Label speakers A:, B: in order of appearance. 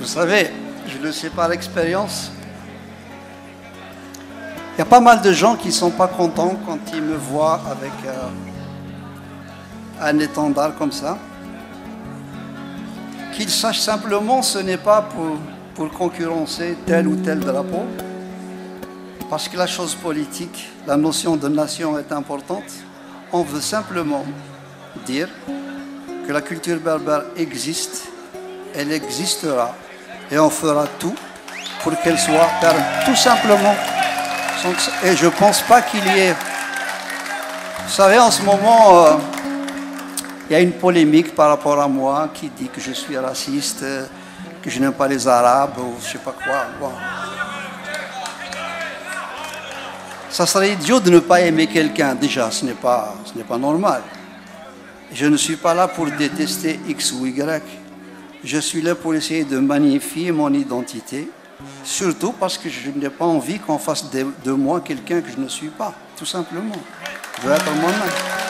A: Vous savez, je le sais par expérience, il y a pas mal de gens qui ne sont pas contents quand ils me voient avec un étendard comme ça. Qu'ils sachent simplement ce n'est pas pour concurrencer tel ou tel drapeau, parce que la chose politique, la notion de nation est importante. On veut simplement dire que la culture berbère existe, elle existera, et on fera tout pour qu'elle soit pérenne, tout simplement. Et je ne pense pas qu'il y ait... Vous savez, en ce moment, il y a une polémique par rapport à moi qui dit que je suis raciste, que je n'aime pas les Arabes, ou je ne sais pas quoi. Bon. Ça serait idiot de ne pas aimer quelqu'un. Déjà, ce n'est pas normal. Je ne suis pas là pour détester X ou Y. Je suis là pour essayer de magnifier mon identité. Surtout parce que je n'ai pas envie qu'on fasse de moi quelqu'un que je ne suis pas. Tout simplement. Je veux être moi-même.